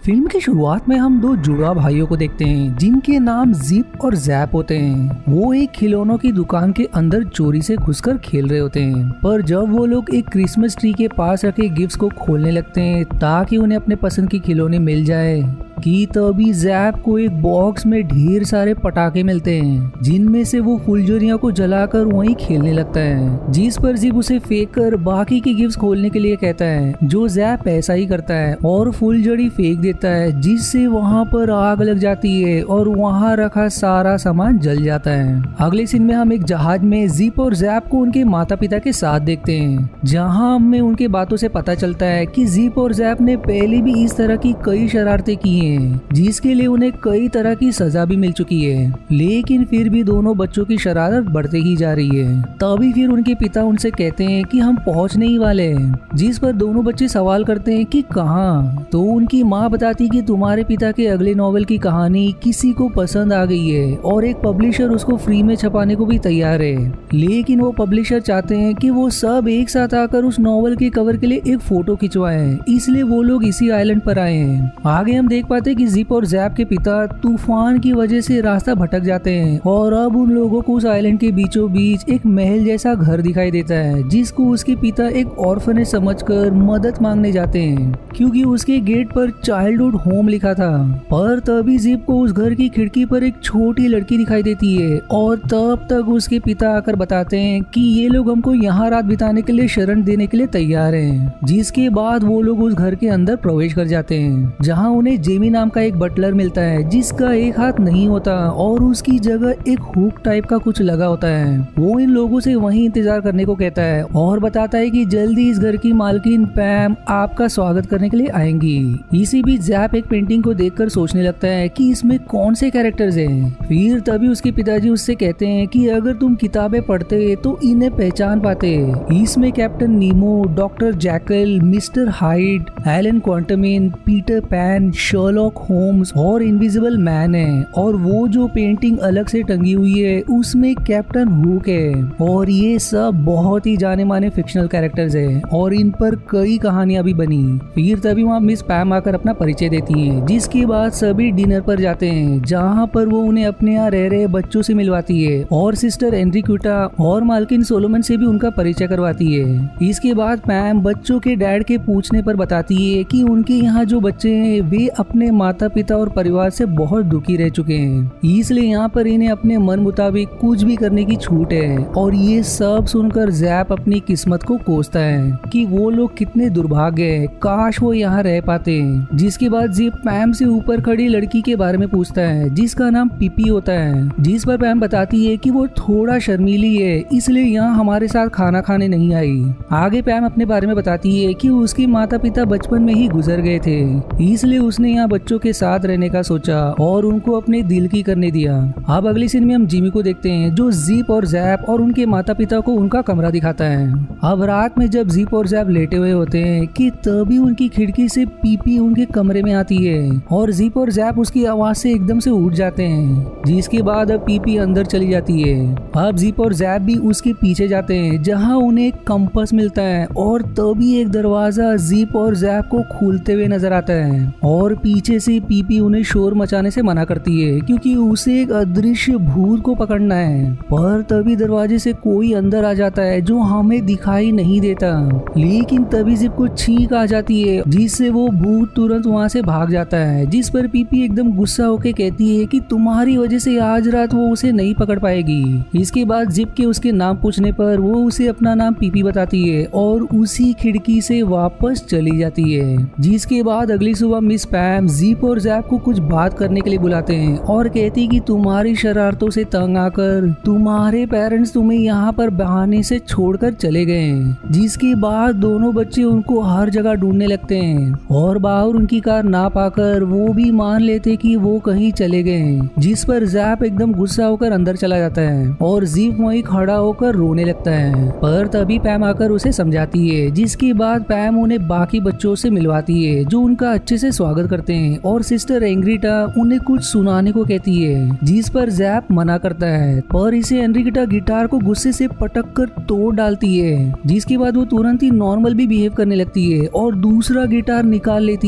Film की शुरुआत में हम दो जुड़वा भाइयों को देखते हैं जिनके नाम जिप और जैप होते हैं। वो एक खिलौनों की दुकान के अंदर चोरी से घुसकर खेल रहे होते हैं, पर जब वो लोग एक क्रिसमस ट्री के पास रखे गिफ्ट्स को खोलने लगते हैं ताकि उन्हें अपने पसंद की खिलौने मिल जाए कि तभी जैप को एक बॉक्स में ढेर सारे पटाखे मिलते हैं जिनमें से वो फुलझड़ियों को जलाकर वहीं खेलने लगता है, जिस पर जिप उसे फेंक कर बाकी के गिफ्ट्स खोलने के लिए कहता है। जो जैप ऐसा ही करता है और फुलझड़ी फेंक देता है जिससे वहाँ पर आग लग जाती है और वहाँ रखा सारा सामान जल जाता है। अगले सीन में हम एक जहाज में जिप और जैप को उनके माता पिता के साथ देखते हैं, जहाँ हमें उनके बातों से पता चलता है कि जिप और जैप ने पहले भी इस तरह की कई शरारतें की हैं जिसके लिए उन्हें कई तरह की सजा भी मिल चुकी है, लेकिन फिर भी दोनों बच्चों की शरारत बढ़ते ही जा रही है। तभी फिर उनके पिता उनसे कहते हैं कि हम पहुंचने ही वाले हैं, जिस पर दोनों बच्चे सवाल करते हैं कि कहाँ। तो उनकी माँ बताती कि तुम्हारे पिता के अगले नॉवेल की कहानी किसी को पसंद आ गई है और एक पब्लिशर उसको फ्री में छपाने को भी तैयार है, लेकिन वो पब्लिशर चाहते हैं कि वो सब एक साथ आकर उस नॉवेल के कवर के लिए एक फोटो खिंचवाएं, इसलिए वो लोग इसी आइलैंड पर आए हैं। आगे हम देख पाते कि जिप और जैप के पिता तूफान की वजह से रास्ता भटक जाते हैं और अब उन लोगों को उस आइलैंड के बीचों बीच एक महल जैसा घर दिखाई देता है, जिसको उसके पिता एक ऑर्फनेज समझकर मदद मांगने जाते हैं क्योंकि उसके गेट पर चाइल्डहुड होम लिखा था। पर तभी जिप को उस घर की खिड़की पर एक छोटी लड़की दिखाई देती है और तब तक उसके पिता आकर बताते हैं कि ये लोग हमको यहाँ रात बिताने के लिए शरण देने के लिए तैयार हैं। जिसके बाद वो लोग उस घर के अंदर प्रवेश कर जाते हैं, जहाँ उन्हें जेमी नाम का एक बटलर मिलता है जिसका एक हाथ नहीं होता और उसकी जगह एक हुक टाइप का कुछ लगा होता है। वो इन लोगों से वहीं इंतजार करने को कहता है और बताता है कि जल्दी इस घर की मालकिन पैम आपका स्वागत करने के लिए आएंगी। इसी बीच जैप एक पेंटिंग को देखकर सोचने लगता है कि इसमें कौन से कैरेक्टर्स हैं। फिर तभी उसके पिताजी उससे कहते हैं कि अगर तुम किताबें पढ़ते तो इन्हें पहचान पाते। इसमें captain Nemo, doctor Jekyll, mister Hyde, Allan Quatermain, Peter Pan, Sherlock Holmes और इनविजिबल मैन है। और वो जो पेंटिंग अलग से टंगी हुई है उसमें कैप्टन हुक है। और ये सब बहुत ही जाने माने फिक्शनल कैरेक्टर्स है और इन पर कई कहानियां भी बनी। फिर तभी वहाँ मिस पैम आकर अपना परिचय देती है, जिसके बाद सभी डिनर पर जाते हैं जहाँ पर वो उन्हें अपने यहाँ रह रहे बच्चों से मिलवाती है और सिस्टर एनरिक्वेटा और मालकिन सोलोमन से भी उनका परिचय करवाती है। इसके बाद पैम बच्चों के डैड के पूछने पर बताती है कि उनके यहाँ जो बच्चे हैं वे अपने माता पिता और परिवार से बहुत दुखी रह चुके हैं, इसलिए यहाँ पर इन्हें अपने मन मुताबिक कुछ भी करने की छूट है। और ये सब सुनकर जैप अपनी किस्मत को कोसता है कि वो लोग कितने दुर्भाग्य है, काश वो यहाँ रह पाते। जिसके बाद जिप पैम से ऊपर खड़ी लड़की के बारे में पूछता है जिसका नाम पीपी होता है, जिस पर पैम बताती है कि वो थोड़ा शर्मीली है इसलिए यहाँ हमारे साथ खाना खाने नहीं आई। आगे पैम अपने बारे में बताती है कि उसके माता पिता बचपन में ही गुजर गए थे, इसलिए उसने यहाँ बच्चों के साथ रहने का सोचा और उनको अपने दिल की करने दिया। अब अगली सीन में हम जिमी को देखते हैं जो जिप और जैप और उनके माता पिता को उनका कमरा दिखाता है। अब रात में जब जिप और जैप लेटे हुए होते हैं कि तभी उनकी खिड़की से पीपी उनके कमरे में आती है और जिप और जैप उसकी आवाज से एकदम से उठ जाते हैं, जिसके बाद अब पीपी अंदर चली जाती है। अब जिप और जैप भी उसके पीछे जाते हैं जहाँ उन्हें एक कंपास मिलता है और तभी एक दरवाजा जिप और जैप को खोलते हुए नजर आता है और पीछे से पीपी उन्हें शोर मचाने से मना करती है क्योंकि उसे एक अदृश्य भूत को पकड़ना है। पर तभी दरवाजे से कोई अंदर आ जाता है जो हमें दिखाई नहीं देता, लेकिन तभी जिप को छींक आ जाती है जिससे वो भूत तुरंत वहाँ से भाग जाता है। जिस पर पीपी एकदम गुस्सा होकर कहती है कि तुम्हारी वजह से आज रात वो उसे नहीं पकड़ पाएगी। इसके बाद जिप के उसके नाम पूछने पर वो उसे अपना नाम पीपी बताती है और उसी खिड़की से वापस चली जाती है। जिसके बाद अगली सुबह मिस पैम जिप और जैप को कुछ बात करने के लिए बुलाते हैं और कहती कि तुम्हारी शरारतों से तंग आकर तुम्हारे पेरेंट्स तुम्हें यहाँ पर बहाने से छोड़कर चले गए। जिसके बाद दोनों बच्चे उनको हर जगह ढूंढने लगते हैं और बाहर उनकी कार ना पाकर वो भी मान लेते कि वो कहीं चले गए। जिस पर जैप एकदम गुस्सा होकर अंदर चला जाता है और जिप वहीं खड़ा होकर रोने लगता है। पर तभी पैम आकर उसे समझाती है, जिसके बाद पैम उन्हें बाकी बच्चों से मिलवाती है जो उनका अच्छे से स्वागत करते हैं और सिस्टर एनरिक्वेटा उन्हें कुछ सुनाने को कहती है, जिस पर जैप मना करता है। पर इसे एनरिक्वेटा गिटार को गुस्से से पटक कर तोड़ डालती है, जिसके बाद वो तुरंत ही नॉर्मल भी बिहेव करने लगती है और दूसरा गिटार निकाल लेती है।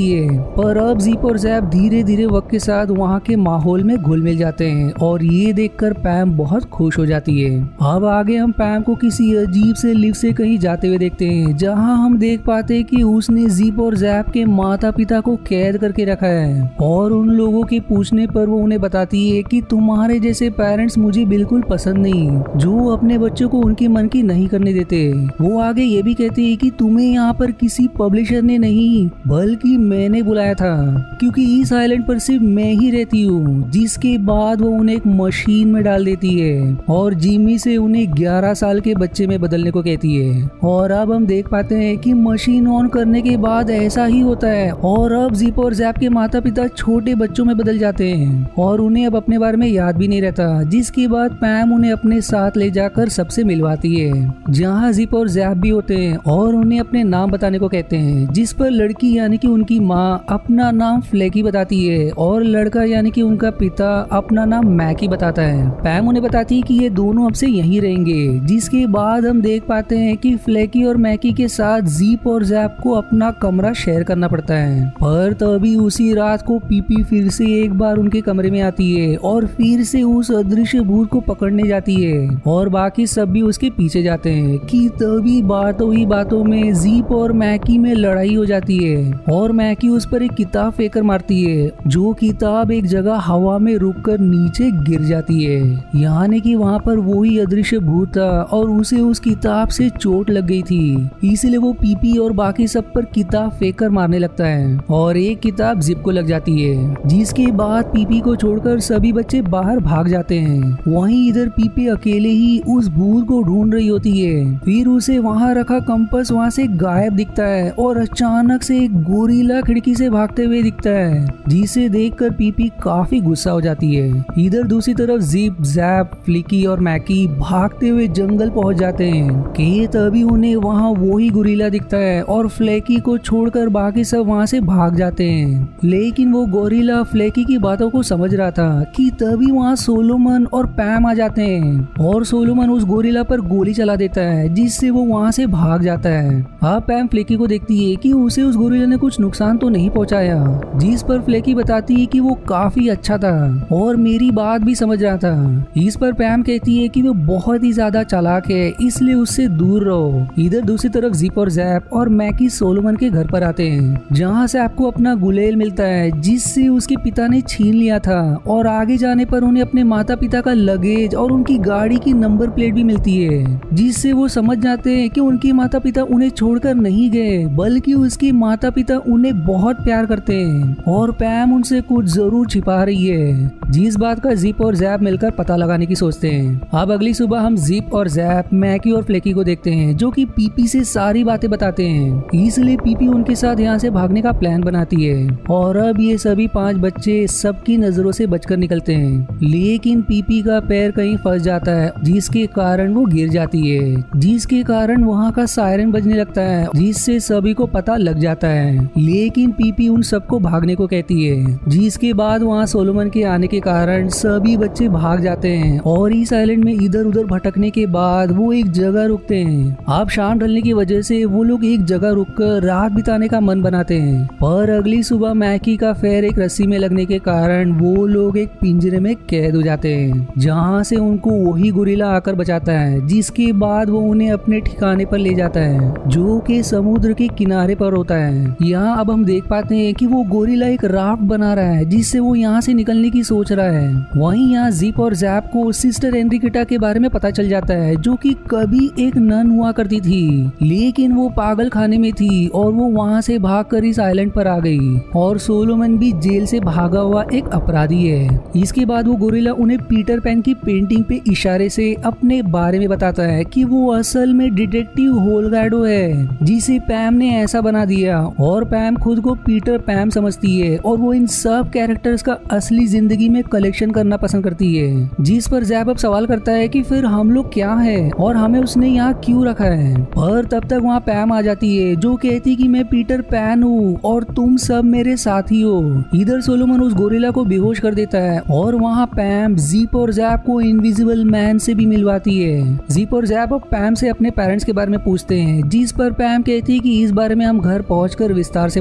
पर अब जिप और जैप धीरे धीरे वक्त के साथ वहाँ के माहौल में घुल मिल जाते हैं और ये देखकर पैम बहुत खुश हो जाती है। अब आगे हम पैम को किसी अजीब से लिफ्ट से कहीं जाते हुए देखते हैं, जहाँ हम देख पाते हैं कि उसने जिप और जैप के माता पिता को कैद करके रखा है और उन लोगों के पूछने पर वो उन्हें बताती है कि तुम्हारे जैसे पेरेंट्स मुझे बिल्कुल पसंद नहीं, जो अपने बच्चों को उनके मन की नहीं करने देते। वो आगे ये भी कहती है कि तुम्हें यहाँ पर किसी पब्लिशर ने नहीं बल्कि मैंने बुलाया था, क्योंकि इस आइलैंड पर सिर्फ मैं ही रहती हूँ। जिसके बाद वो उन्हें एक मशीन में डाल देती है और जिमी से उन्हें 11 साल के बच्चे में बदलने को कहती है। और अब हम देख पाते हैं कि मशीन ऑन करने के बाद ऐसा ही होता है और अब जिप और जैप के माता पिता छोटे बच्चों में बदल जाते हैं और उन्हें अब अपने बारे में याद भी नहीं रहता। जिसके बाद पैम उन्हें अपने साथ ले जाकर सबसे मिलवाती है, जहाँ जिप और जैप भी होते हैं और उन्हें अपने नाम बताने को कहते हैं। जिस पर लड़की यानी कि उनकी माँ अपना नाम फ्लेकी बताती है और लड़का यानी कि उनका पिता अपना नाम मैकी बताता है। पैम उन्हें बताती है कि ये दोनों अब से यहीं रहेंगे। जिसके बाद हम देख पाते हैं कि फ्लेकी और मैकी के साथ जिप और जैप को अपना कमरा शेयर करना पड़ता है। पर तभी उसी रात को पीपी फिर से एक बार उनके कमरे में आती है और फिर से उस अदृश्य भूत को पकड़ने जाती है और बाकी सब भी उसके पीछे जाते हैं कि तभी बातों ही बातों में जिप और मैकी में लड़ाई हो जाती है और मैकी उस पर एक किताब फेंकर मारती है, जो किताब एक जगह हवा में रुककर नीचे गिर जाती है। यानी कि वहाँ पर वही अदृश्य भूत था और उसे उस किताब से चोट लग गई थी, इसलिए वो पीपी और बाकी सब पर किताब फेंककर मारने लगता है और एक किताब जिप को लग जाती है। जिसके बाद पीपी को छोड़कर सभी बच्चे बाहर भाग जाते हैं। वहीं इधर पीपी अकेले ही उस भूत को ढूंढ रही होती है। फिर उसे वहाँ रखा कंपास वहाँ से गायब दिखता है और अचानक से एक गोरिल्ला खिड़की से भागते हुए दिखता है, जिसे देखकर पीपी काफी गुस्सा हो जाती है। इधर दूसरी तरफ जिप, जैप, फ्लिकी और मैकी भागते हुए जंगल पहुंच जाते हैं कि तभी उन्हें वहाँ वही गोरिल्ला दिखता है और फ्लेकी को छोड़कर बाकी सब वहाँ से भाग जाते हैं। लेकिन वो गोरिल्ला फ्लेकी की बातों को समझ रहा था कि तभी वहाँ सोलोमन और पैम आ जाते हैं और सोलोमन उस गोरिल्ला पर गोली चला देता है, जिससे वो वहाँ से भाग जाता है। अब पैम फ्लेकी को देखती है कि उसे उस गोरिल्ला ने कुछ नुकसान तो नहीं पहुंचाया, जिस पर फ्लेकी बताती है कि वो काफी अच्छा था और मेरी बात भी समझ रहा था। इस पर पैम कहती है कि वो बहुत ही ज्यादा चालाक है, इसलिए उससे दूर रहो। इधर दूसरी तरफ जिप और जैप और मैकी सोलोमन के घर पर आते हैं, जहाँ से आपको अपना गुलेल मिलता है, जिससे उसके पिता ने छीन लिया था और आगे जाने पर उन्हें अपने माता पिता का लगेज और उनकी गाड़ी की नंबर प्लेट भी मिलती है, जिससे वो समझ जाते हैं कि उनके माता पिता उन्हें छोड़कर नहीं गए, बल्कि उसके माता पिता उन्हें बहुत प्यार करते हैं और पैम उनसे कुछ जरूर छिपा रही है, जिस बात का जिप और जैप मिलकर पता लगाने की सोचते हैं। अब अगली सुबह हम जिप और जैप, मैकी और फ्लेकी को देखते हैं, जो कि पीपी से सारी बातें बताते हैं, इसलिए पीपी उनके साथ यहाँ से भागने का प्लान बनाती है और अब ये सभी 5 बच्चे सबकी नजरों से बचकर निकलते हैं। लेकिन पीपी का पैर कहीं फंस जाता है, जिसके कारण वो गिर जाती है, जिसके कारण वहाँ का सायरन बजने लगता है, जिससे सभी को पता लग जाता है। लेकिन पीपी उन सबको भागने को कहती है, जिसके बाद वहाँ सोलोमन के आने के कारण सभी बच्चे भाग जाते हैं और इस आइलैंड में इधर उधर भटकने के बाद वो एक जगह रुकते हैं। अब शाम ढलने की वजह से वो लोग एक जगह रुककर रात बिताने का मन बनाते हैं, पर अगली सुबह मैकी का पैर एक रस्सी में लगने के कारण वो लोग एक पिंजरे में कैद हो जाते हैं, जहाँ से उनको वही गोरिल्ला आकर बचाता है। जिसके बाद वो उन्हें अपने ठिकाने पर ले जाता है, जो कि समुद्र के किनारे पर होता है। यहाँ अब हम देख पाते हैं कि वो गोरिल्ला एक राफ्ट बना रहा है, जिससे वो यहाँ से निकलने की सोच रहा है। वहीं यहाँ जिप और जैप को सिस्टर एनरिकेटा के बारे में पता चल जाता है, जो कि कभी एक नन हुआ करती थी, लेकिन वो पागल खाने में थी और वो वहाँ से भागकर इस आइलैंड पर आ गई और सोलोमन भी जेल से भागा हुआ एक अपराधी है। इसके बाद वो गोरिल्ला उन्हें पीटर पैन की पेंटिंग पे इशारे से अपने बारे में बताता है कि वो असल में डिटेक्टिव होलगार्डो है, जिसे पैम ने ऐसा बना दिया और पैम खुद को पीटर पैम समझती है और वो इन सब कैरेक्टर्स का असली जिंदगी में कलेक्शन करना पसंद करती है। जिस पर जैप अब सवाल करता है कि फिर हम लोग क्या है और हमें उसने यहाँ क्यों रखा है, पर तब तक वहाँ पैम आ जाती है, जो कहती कि मैं पीटर पैन हूँ और तुम सब मेरे साथी हो। इधर सोलोमन उस गोरिल्ला को बेहोश कर देता है और वहाँ पैम जिप और जैप को इनविजिबल मैन से भी मिलवाती है। जिप और जैप अब पैम से अपने पेरेंट्स के बारे में पूछते हैं, जिस पर पैम कहती है कि इस बारे में हम घर पहुंचकर विस्तार से बात करेंगे।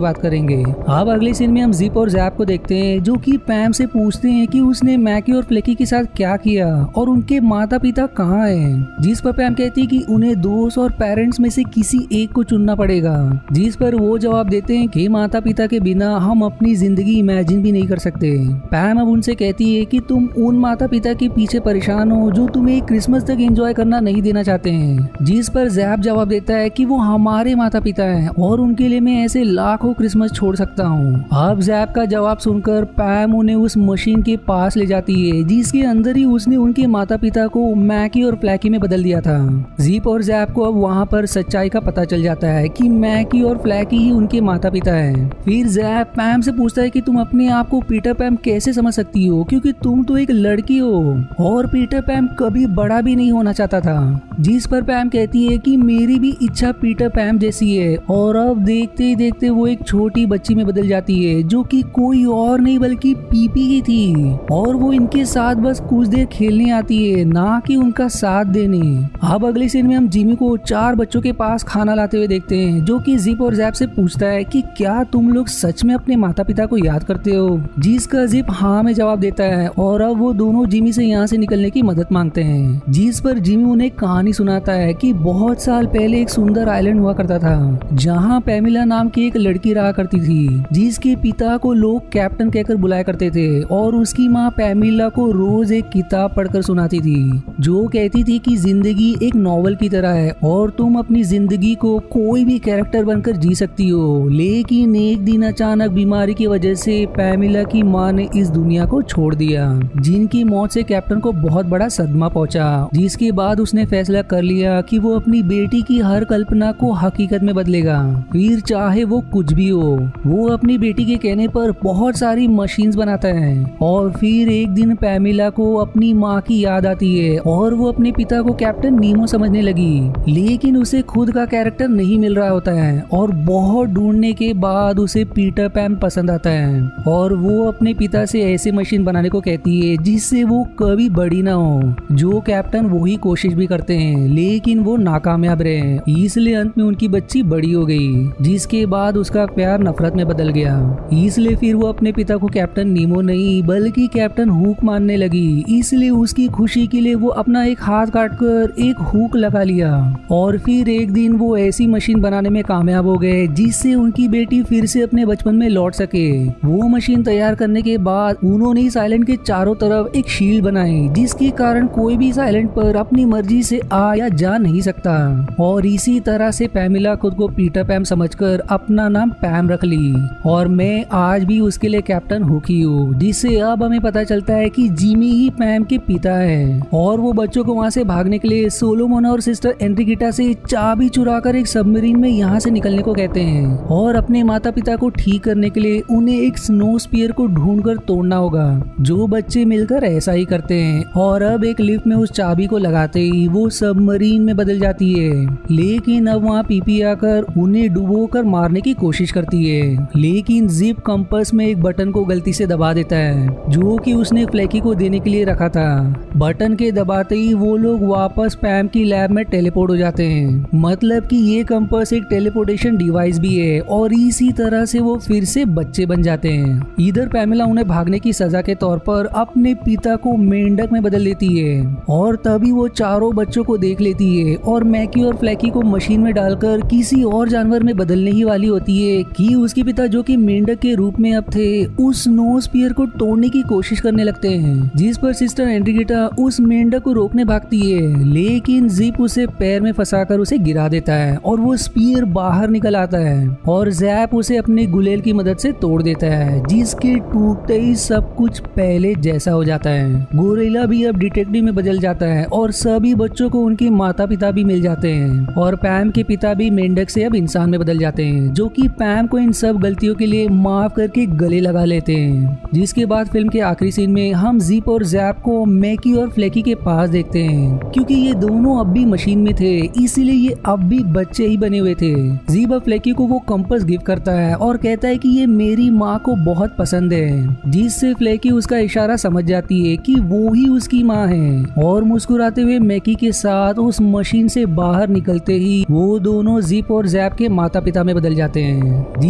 जाएंगे। अब अगले सीन में हम जिप और जैप को देखते हैं जो कि पैम से पूछते हैं कि उसने मैकी और फ्लेकी के साथ क्या किया और उनके माता पिता कहाँ हैं। जिस पर पैम कहती है कि उन्हें दोस्त और पेरेंट्स में से किसी एक को चुनना पड़ेगा। जिस पर वो जवाब देते हैं कि माता पिता के बिना हम अपनी जिंदगी इमेजिन भी नहीं कर सकते। पैम अब उनसे कहती है कि तुम उन माता पिता के पीछे परेशान हो जो तुम्हें क्रिसमस तक एंजॉय करना नहीं देना चाहते हैं। जिस पर जैप जवाब देता है कि वो हमारे माता पिता हैं और उनके लिए मैं ऐसे लाखों क्रिसमस छोड़ सकता हूँ। अब जैप का जवाब सुनकर पैम उन्हें उस मशीन के पास ले जाती है जिसके अंदर ही उसने उनके माता पिता को मैकी और फ्लैकी में बदल दिया था। जिप और जैप को अब वहाँ पर सच्चाई का पता चल जाता है कि मैकी और फ्लैकी ही उनके माता पिता हैं। फिर जैप पैम से पूछता है कि तुम अपने आप को पीटर पैम कैसे समझ सकती हो क्योंकि तुम तो एक लड़की हो और पीटर पैम कभी बड़ा भी नहीं होना चाहता था। जिस पर पैम कहती है कि मेरी भी इच्छा पीटर पैम जैसी है और अब देखते ही देखते वो एक छोटी बच्ची में बदल जाती है जो कि कोई और नहीं बल्कि पीपी ही थी और वो इनके साथ बस कुछ देर खेलने आती है ना कि उनका साथ देने। अब अगले सीन में हम जिमी को 4 बच्चों के पास खाना लाते हुए देखते हैं जो कि जिप और जैप से पूछता है कि क्या तुम लोग सच में अपने माता पिता को याद करते हो। जिसका जिप हाँ में जवाब देता है और अब वो दोनों जिमी से यहाँ से निकलने की मदद मांगते हैं। जिस पर जिमी उन्हें कहानी सुनाता है कि बहुत साल पहले एक सुंदर आइलैंड हुआ करता था जहाँ पैमिला नाम की एक लड़की रहा करती थी जिसके पिता को लोग कैप्टन कहकर बुलाया करते थे और उसकी माँ पैमिला को रोज एक किताब पढ़कर सुनाती थी जो कहती थी कि जिंदगी एक नॉवल की तरह है और तुम अपनी जिंदगी को कोई भी कैरेक्टर बनकर जी सकती हो। लेकिन एक दिन अचानक बीमारी की वजह से पैमिला की माँ ने इस दुनिया को छोड़ दिया जिनकी मौत से कैप्टन को बहुत बड़ा सदमा पहुंचा। जिसके बाद उसने फैसला कर लिया कि वो अपनी बेटी की हर कल्पना को हकीकत में बदलेगा फिर चाहे वो कुछ भी हो। वो अपनी बेटी के कहने पर बहुत सारी मशीन्स बनाता है और फिर एक दिन पैमिला को अपनी माँ की याद आती है और वो अपने पिता को कैप्टन नीमो समझने लगी लेकिन उसे खुद का कैरेक्टर नहीं मिल रहा होता है और बहुत ढूंढने के बाद उसे पीटर पैम पसंद आता है और वो अपने पिता से ऐसे मशीन बनाने को कहती है जिससे वो कभी बड़ी ना हो। जो कैप्टन वही कोशिश भी करते हैं लेकिन वो नाकामयाब रहे इसलिए अंत में उनकी बच्ची बड़ी हो गई जिसके बाद उसका प्यार नफरत में बदल गया। इसलिए फिर वो अपने पिता को कैप्टन नीमो नहीं बल्कि कैप्टन हुक मानने लगी। इसलिए उसकी खुशी के लिए वो अपना एक हाथ काटकर एक हुक लगा लिया और फिर एक दिन वो ऐसी मशीन बनाने में कामयाब हो गए जिससे उनकी बेटी फिर से अपने बचपन में लौट सके। वो मशीन तैयार करने के बाद उन्होंने इस आइलैंड के चारों तरफ एक शील्ड बनाई जिसके कारण कोई भी इस आइलैंड पर अपनी मर्जी से आ या जा नहीं सकता और इसी तरह से पैमिला खुद को पीटर पैम समझकर अपना नाम पैम रख ली और मैं आज भी उसके लिए कैप्टन हुक ही हूँ। जिससे अब हमें पता चलता है कि जिमी ही पैम के पिता है और वो बच्चों को वहाँ से भागने के लिए सोलोमन और सिस्टर एनरिकेटा से चाबी चुराकर एक सबमरीन में यहाँ से निकलने को कहते हैं और अपने माता पिता को ठीक करने के लिए उन्हें एक स्नो स्पीयर को ढूंढकर तोड़ना होगा। जो बच्चे मिलकर ऐसा ही करते हैं और अब एक लिफ्ट में उस चाबी को लगाते ही वो सबमरीन में बदल जाती है लेकिन अब वहाँ पीपी आकर उन्हें डुबोकर मारने की कोशिश करती है लेकिन जिप कंपास में एक बटन को गलती से दबा देता है जो कि उसने फ्लैकी को देने के लिए रखा था। बटन के दबाते ही वो लोग वापस पैम की लैब में टेलीपोर्ट हो जाते हैं मतलब कि ये कंपास एक टेलीपोर्टेशन डिवाइस भी है और इसी तरह से वो फिर से बच्चे बन जाते हैं। इधर पैमिला उन्हें भागने की सजा के तौर पर अपने पिता को मेंढक में बदल देती है और तभी वो चारों बच्चों को देख लेती है और मैकी और फ्लैकी को मशीन में डालकर किसी और जानवर में बदलने ही वाली होती है कि उसके पिता जो कि मेंढक के रूप में अब थे उस स्नो स्पीयर को तोड़ने की कोशिश करने लगते हैं। जिस पर सिस्टर एनरिकेटा उस मेंढक को रोकने भागती है लेकिन जिप उसे पैर में फंसाकर उसे गिरा देता है और वो स्पीयर बाहर निकल आता है और जैप उसे अपने गुलेल की मदद से तोड़ देता है जिसके टूटते ही सब कुछ पहले जैसा हो जाता है। गोरिल्ला भी अब डिटेक्टिव में बदल जाता है और सभी बच्चों को उनके माता पिता भी मिल जाते हैं और पैम के पिता भी मेंढक से अब इंसान में बदल जाते हैं जो कि पैम को इन सब गलतियों के लिए माफ करके गले लगा लेते हैं। जिसके बाद फिल्म के आखिरी सीन में हम जिप और जैप को मैकी और फ्लैकी के पास देखते हैं क्योंकि ये दोनों अब भी मशीन में थे इसीलिए ये अब भी बच्चे ही बने हुए थे। जिप अब फ्लैकी को वो कंपास गिफ्ट करता है और कहता है कि ये मेरी माँ को बहुत पसंद है जिससे फ्लैकी उसका इशारा समझ जाती है कि वो ही उसकी माँ है और मुस्कुराते हुए मैकी के साथ उस मशीन से बाहर निकलते ही वो दोनों जिप और जैप के माता पिता में बदल जाते हैं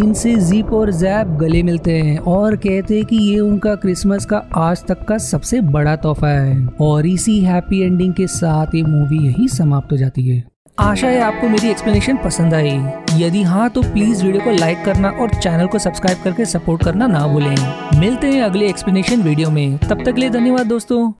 इनसे जिप और जैप गले मिलते हैं और कहते हैं कि ये उनका क्रिसमस का आज तक का सबसे बड़ा तोहफा है। और इसी हैप्पी एंडिंग के साथ ये मूवी यही समाप्त हो जाती है। आशा है आपको मेरी एक्सप्लेनेशन पसंद आई। यदि हाँ तो प्लीज वीडियो को लाइक करना और चैनल को सब्सक्राइब करके सपोर्ट करना ना भूलें। मिलते हैं अगले एक्सप्लेनेशन वीडियो में, तब तक के लिए धन्यवाद दोस्तों।